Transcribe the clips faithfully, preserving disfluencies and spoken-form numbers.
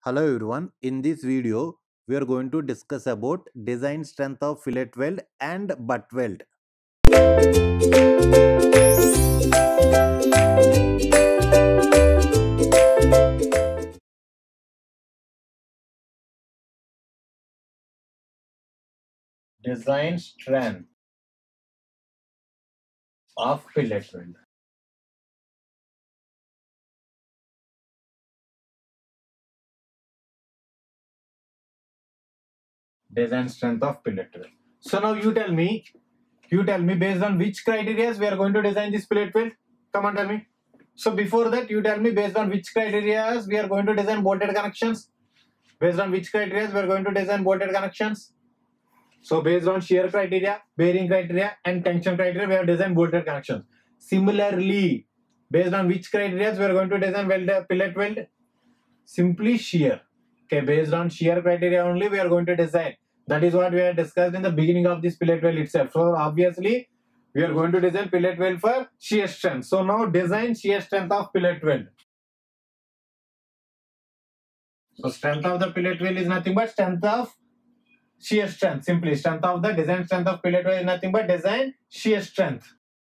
Hello everyone, in this video we are going to discuss about design strength of fillet weld and butt weld. Design strength of fillet weld. Design strength of fillet weld. So now you tell me, you tell me based on which criteria we are going to design this fillet weld. Come on, tell me. So before that, you tell me based on which criteria we are going to design bolted connections. Based on which criteria we are going to design bolted connections. So based on shear criteria, bearing criteria and tension criteria, we have designed bolted connections. Similarly, based on which criteria we are going to design weld, fillet weld? Simply shear. Okay, based on shear criteria only we are going to design. That is what we have discussed in the beginning of this fillet weld itself. So obviously, we are going to design fillet weld for shear strength. So now design shear strength of fillet weld. So strength of the fillet weld is nothing but strength of shear strength. Simply strength of the design strength of fillet weld is nothing but design shear strength.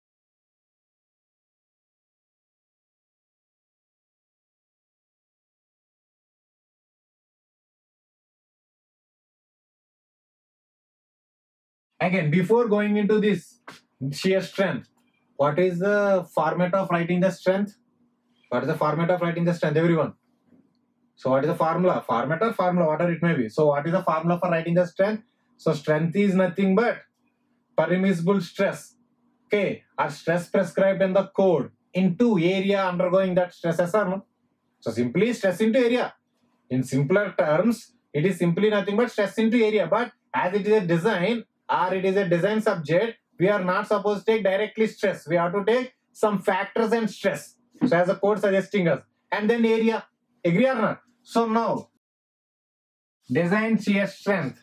Again, before going into this shear strength, what is the format of writing the strength? What is the format of writing the strength, everyone? So what is the formula? Format or formula, whatever it may be. So what is the formula for writing the strength? So strength is nothing but permissible stress, okay, or stress prescribed in the code into area undergoing that stress. So simply stress into area. In simpler terms, it is simply nothing but stress into area. But as it is a design or it is a design subject, we are not supposed to take directly stress. We have to take some factors and stress. So as the code suggesting us. And then area. Agree or not? So now, design shear strength.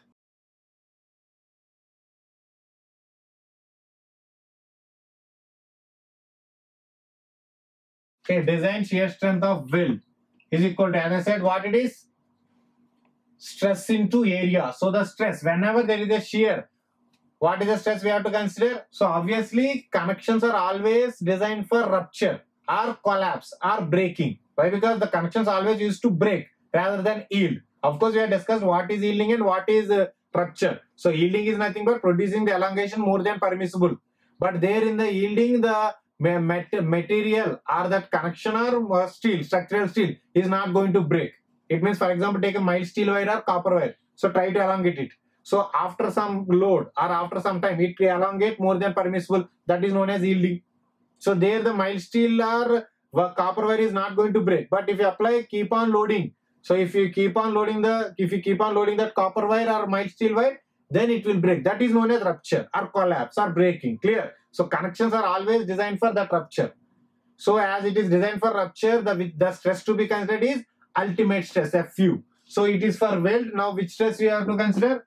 Okay, design shear strength of weld is equal to, as I said, what it is? Stress into area. So the stress, whenever there is a shear, what is the stress we have to consider? So obviously, connections are always designed for rupture or collapse or breaking. Why? Because the connections always used to break rather than yield. Of course, we have discussed what is yielding and what is uh, rupture. So yielding is nothing but producing the elongation more than permissible. But there in the yielding, the material or that connection or steel, structural steel is not going to break. It means, for example, take a mild steel wire or copper wire. So try to elongate it. So after some load or after some time, it will elongate more than permissible. That is known as yielding. So there the mild steel or copper wire is not going to break. But if you apply, keep on loading. So if you keep on loading the, if you keep on loading that copper wire or mild steel wire, then it will break. That is known as rupture or collapse or breaking. Clear? So connections are always designed for that rupture. So as it is designed for rupture, the, the stress to be considered is ultimate stress, F U. So it is for weld. Now which stress we have to consider?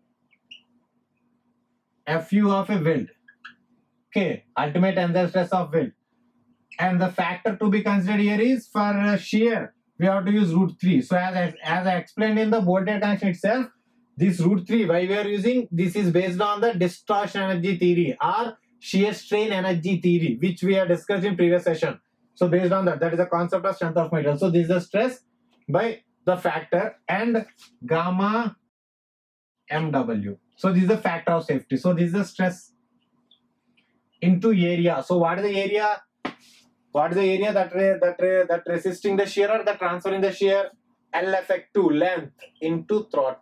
F U of a weld. Okay, ultimate tensile stress of weld. And the factor to be considered here is for uh, shear, we have to use root three. So as I, as I explained in the bolted connection itself, this root three, why we are using, this is based on the distortion energy theory or shear strain energy theory, which we have discussed in previous session. So based on that, that is the concept of strength of material. So this is the stress by the factor and gamma M W. So this is the factor of safety. So this is the stress into area. So what is the area? What is the area that that that resisting the shear or that transferring the shear? L effect two, length into throttle.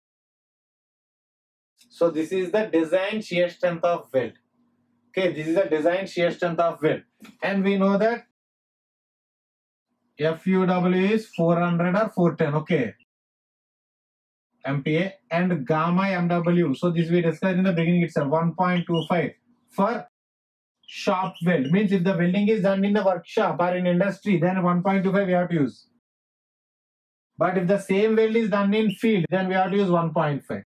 So this is the design shear strength of weld. Okay, this is the design shear strength of weld, and we know that F U W is four hundred or four ten. Okay, M P A and gamma M W. So this we discussed in the beginning itself, one point two five for shop weld. Means if the welding is done in the workshop or in industry, then one point two five we have to use. But if the same weld is done in field, then we have to use one point five.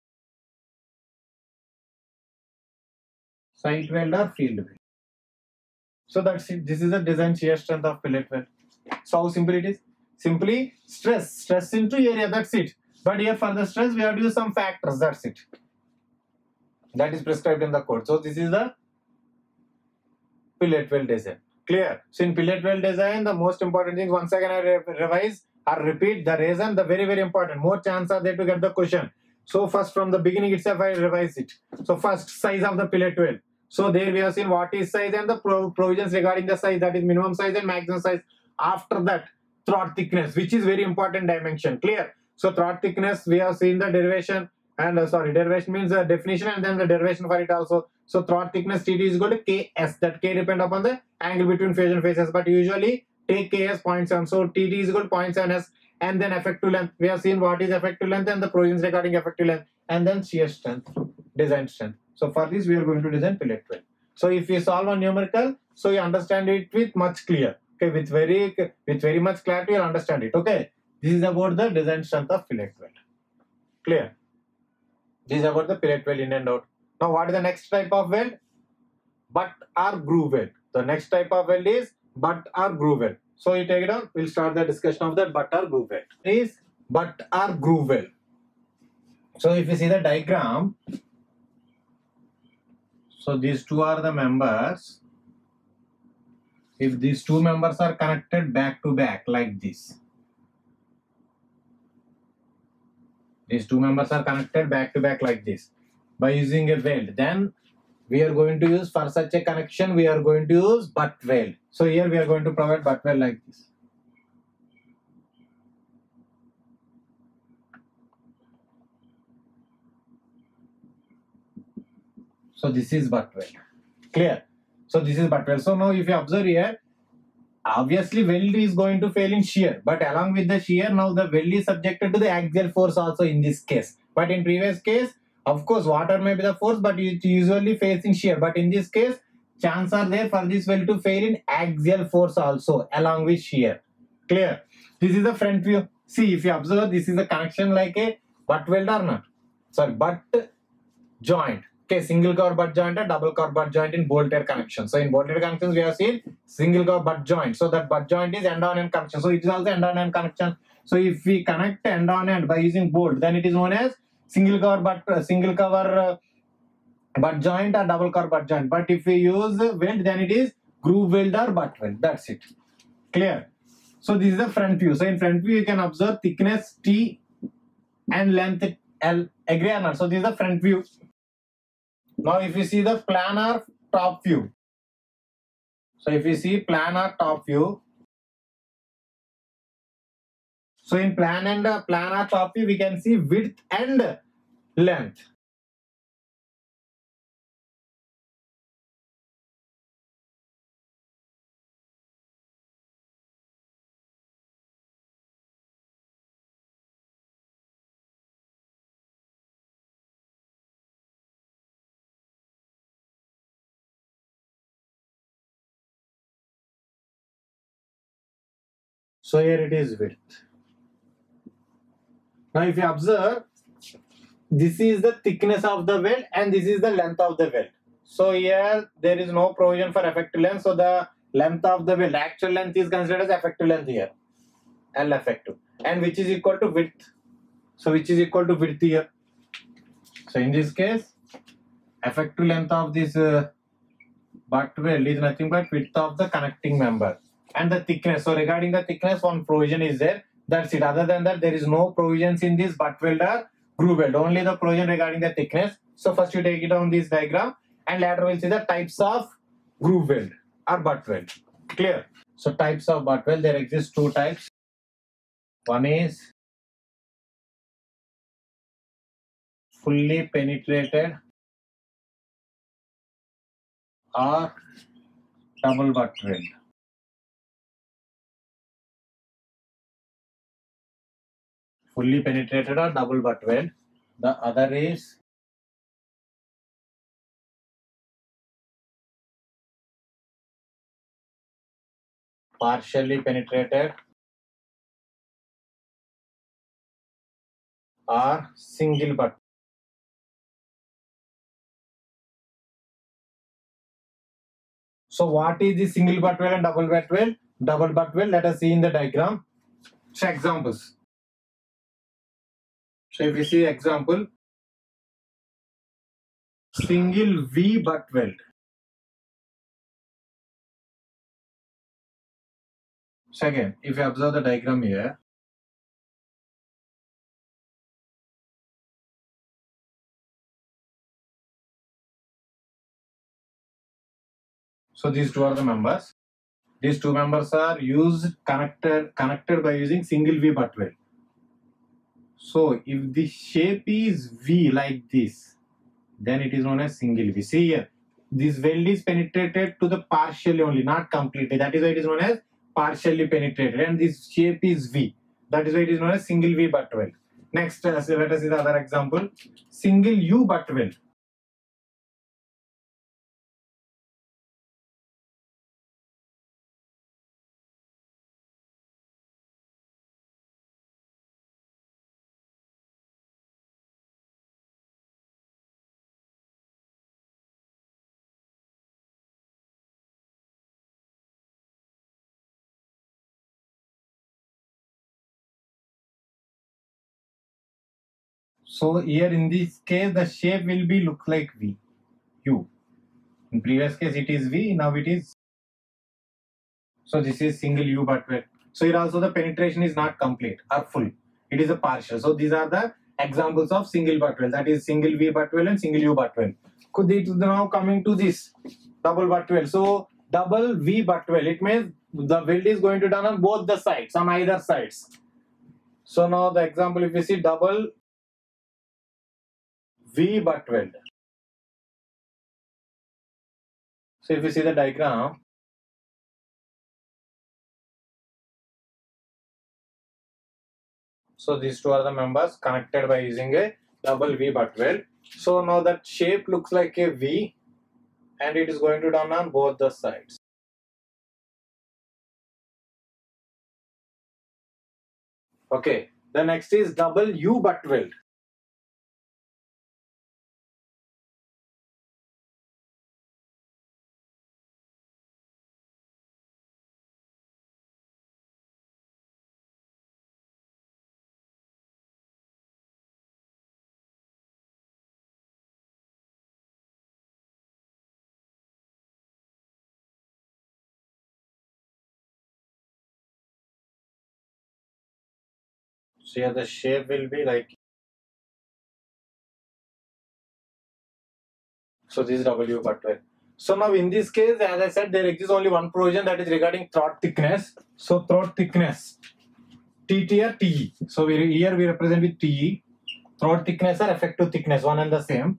Site weld or field weld. So that's it. This is the design shear strength of fillet weld. So how simple it is? Simply stress, stress into area, that's it. But here for the stress, we have to use some factors, that's it. That is prescribed in the code. So this is the fillet weld design. Clear? So in fillet weld design, the most important thing, once again I re revise or repeat the reason, the very, very important. More chance are there to get the question. So first from the beginning itself, I revise it. So first, size of the fillet weld. So there we have seen what is size and the pro provisions regarding the size, that is minimum size and maximum size. After that, throat thickness, which is very important dimension. Clear? So throat thickness, we have seen the derivation and uh, sorry, derivation means the definition and then the derivation for it also. So throat thickness T T is equal to K S. That K depend upon the angle between fusion faces, but usually take K as zero point seven. So T T is equal to zero point seven S, and then effective length. We have seen what is effective length and the provisions regarding effective length, and then shear strength, design strength. So for this we are going to design fillet weld. So if you solve a numerical, so you understand it with much clear. Okay, with very with very much clarity you'll understand it. Okay, this is about the design strength of fillet weld. Clear? This is about the fillet weld in and out. Now what is the next type of weld? Butt or groove weld. The next type of weld is butt or groove weld. So you take it down, we'll start the discussion of that butt or groove weld. Is butt or groove weld. So if you see the diagram, so these two are the members. If these two members are connected back to back like this, these two members are connected back to back like this by using a weld, then we are going to use, for such a connection, we are going to use butt weld. So here we are going to provide butt weld like this. So this is butt weld. Clear? So this is butt weld. So now if you observe here, obviously weld is going to fail in shear, but along with the shear, now the weld is subjected to the axial force also in this case. But in previous case, of course, water may be the force, but it usually fails in shear. But in this case, chances are there for this weld to fail in axial force also along with shear. Clear? This is the front view. See, if you observe, this is a connection like a butt weld or not. Sorry, butt joint. Okay, single cover butt joint or double cover butt joint in bolted connection. So in bolted connections, we have seen single cover butt joint. So that butt joint is end on end connection. So it is also end on end connection. So if we connect end on end by using bolt, then it is known as single cover butt uh, single cover uh, butt joint or double cover butt joint. But if we use weld, then it is groove weld or butt weld. That's it. Clear? So this is the front view. So in front view, you can observe thickness T and length L. Agree or not? So this is the front view. Now if you see the planar top view. So if you see planar top view. So in plan and uh, planar top view, we can see width and length. So here it is width. Now if you observe, this is the thickness of the weld and this is the length of the weld. So here there is no provision for effective length. So the length of the weld, actual length is considered as effective length here. L effective. And which is equal to width. So which is equal to width here. So in this case, effective length of this uh, butt weld is nothing but width of the connecting member. And the thickness. So regarding the thickness, one provision is there. That's it. Other than that, there is no provisions in this butt weld or groove weld. Only the provision regarding the thickness. So first you take it on this diagram, and later we'll see the types of groove weld or butt weld. Clear? So types of butt weld, there exist two types. One is fully penetrated or double butt weld. Fully penetrated or double butt weld. The other is partially penetrated or single butt. So what is the single butt weld and double butt weld? Double butt weld, let us see in the diagram. So examples. So if you see example, single V butt weld. So again, if you observe the diagram here, so these two are the members. These two members are used connected connected by using single V butt weld. So if the shape is V like this, then it is known as single V. See here, this weld is penetrated to the partially only, not completely. That is why it is known as partially penetrated, and this shape is V. That is why it is known as single V butt weld. Next, uh, so let us see the other example. Single U butt weld. So here in this case, the shape will be look like V, U. In previous case, it is V. Now it is. So this is single U butt weld. So here also the penetration is not complete or full. It is a partial. So these are the examples of single butt weld. That is single V butt weld and single U butt weld. Could it now coming to this double butt weld? So double V butt weld. It means the weld is going to done on both the sides, on either sides. So now the example, if you see double V butt weld. So if you see the diagram, so these two are the members connected by using a double V butt weld. So now that shape looks like a V, and it is going to done on both the sides. Okay, the next is double U butt weld. So here the shape will be like, so this is W butt weld. So now in this case, as I said, there exists only one provision, that is regarding throat thickness. So throat thickness, T T or T E. So we, here we represent with T E. Throat thickness or effective thickness, one and the same.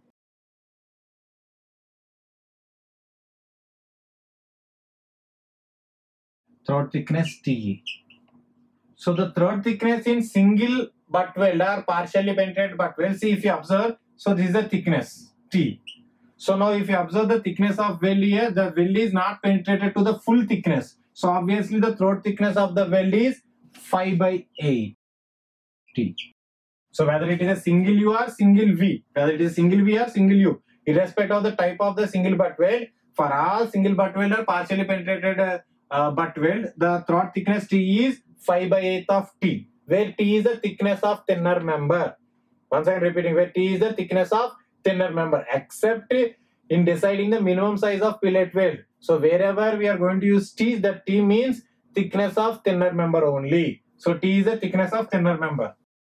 Throat thickness T E. So the throat thickness in single butt weld or partially penetrated butt weld, see if you observe, so this is the thickness T. So now if you observe the thickness of weld here, the weld is not penetrated to the full thickness. So obviously the throat thickness of the weld is five by eight T. So whether it is a single U or single V, whether it is single V or single U, irrespective of the type of the single butt weld, for all single butt weld or partially penetrated uh, uh, butt weld, the throat thickness T is five by eight of T, where T is the thickness of thinner member. Once I am repeating, where T is the thickness of thinner member, except in deciding the minimum size of fillet weld. So wherever we are going to use T, the T means thickness of thinner member only. So T is the thickness of thinner member.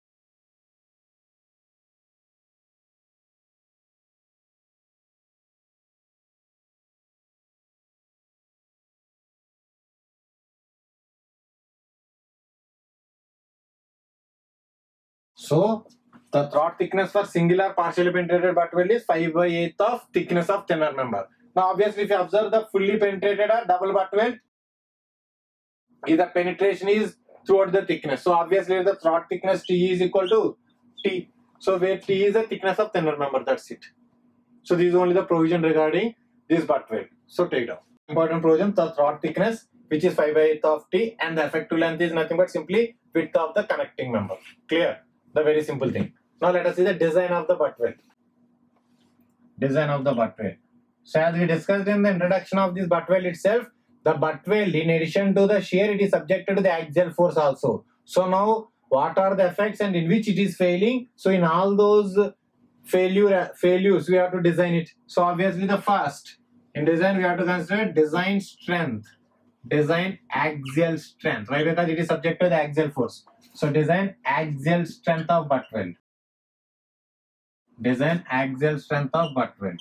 So the throat thickness for singular partially penetrated butt weld is five by eight of thickness of thinner member. Now obviously if you observe the fully penetrated or double butt weld, the penetration is throughout the thickness. So obviously the throat thickness T is equal to T. So where T is the thickness of thinner member, that's it. So this is only the provision regarding this butt weld. So take down. Important provision, the throat thickness, which is five by eight of T, and the effective length is nothing but simply width of the connecting member. Clear? The very simple thing. Now let us see the design of the butt weld. Design of the butt weld. So as we discussed in the introduction of this butt weld itself, the butt weld, in addition to the shear, it is subjected to the axial force also. So now what are the effects and in which it is failing? So in all those failure failures we have to design it. So obviously the first in design we have to consider design strength, design axial strength, right? Because it is subject to the axial force. So design axial strength of butt weld. Design axial strength of butt weld.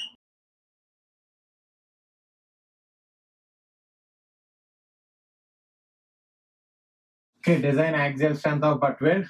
Okay, design axial strength of butt weld.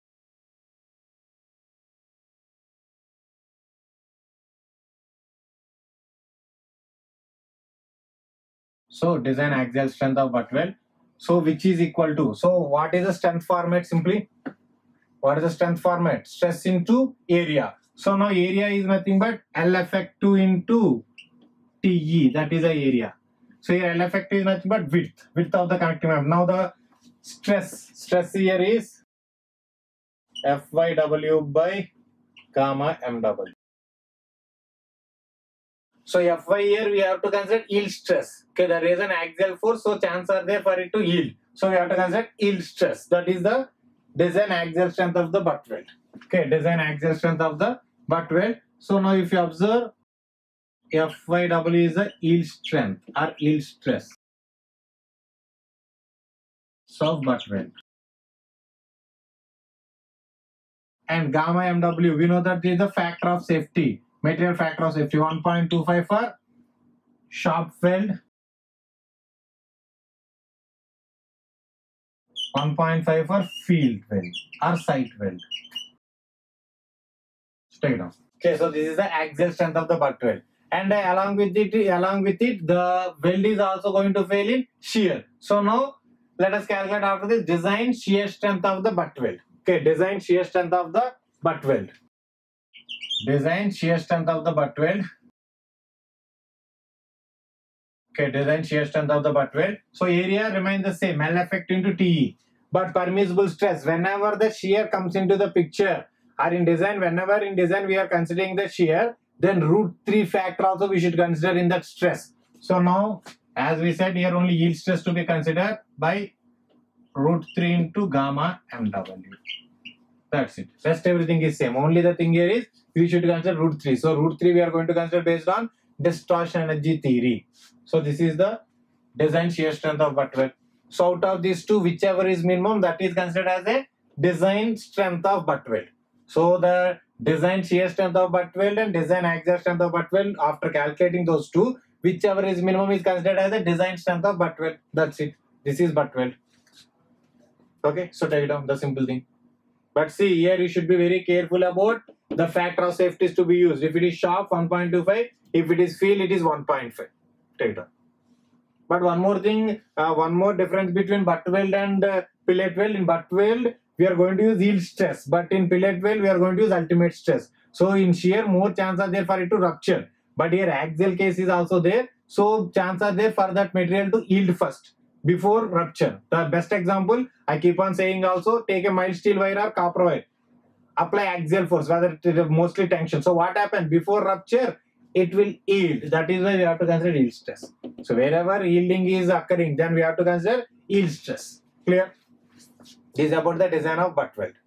So design axial strength of butt weld. So which is equal to, so what is the strength format simply? What is the strength format? Stress into area. So now area is nothing but L effect two into T E, that is the area. So here L effect is nothing but width, width of the connecting member. Now the stress, stress here is F Y W by gamma M W. So F Y here we have to consider yield stress. Okay, there is an axial force, so chances are there for it to yield. So we have to consider yield stress. That is the design axial strength of the butt weld. Okay, design axial strength of the butt weld. So now if you observe, F Y W is the yield strength or yield stress of butt weld. And gamma M W, we know that is the factor of safety, material factor of safety, one point two five for shop weld, one point five for field weld or site weld. Take it down. Okay, so this is the axial strength of the butt weld. And uh, along with it, along with it, the weld is also going to fail in shear. So now let us calculate after this design shear strength of the butt weld. Okay, design shear strength of the butt weld. Design shear strength of the butt weld. Okay, design shear strength of the butt weld. So area remains the same, L effect into T E. But permissible stress, whenever the shear comes into the picture, or in design, whenever in design we are considering the shear, then root three factor also we should consider in that stress. So now, as we said here, only yield stress to be considered by root three into gamma M W. That's it. Rest everything is same. Only the thing here is we should consider root three. So root three we are going to consider based on distortion energy theory. So this is the design shear strength of butt weld. So out of these two, whichever is minimum, that is considered as a design strength of butt weld. So the design shear strength of butt weld and design axial strength of butt weld, after calculating those two, whichever is minimum is considered as a design strength of butt weld. That's it. This is butt weld. Okay, so take it down, the simple thing. But see, here you should be very careful about the factor of safety is to be used. If it is sharp, one point two five. If it is field, it is one point five. Take it down. But one more thing, uh, one more difference between butt weld and uh, fillet weld. In butt weld, we are going to use yield stress, but in fillet weld, we are going to use ultimate stress. So in shear, more chances are there for it to rupture. But here axial case is also there. So chances are there for that material to yield first before rupture. The best example, I keep on saying also, take a mild steel wire or copper wire. Apply axial force, whether it is mostly tension. So what happens? Before rupture, it will yield. That is why we have to consider yield stress. So wherever yielding is occurring, then we have to consider yield stress. Clear? This is about the design of butt weld.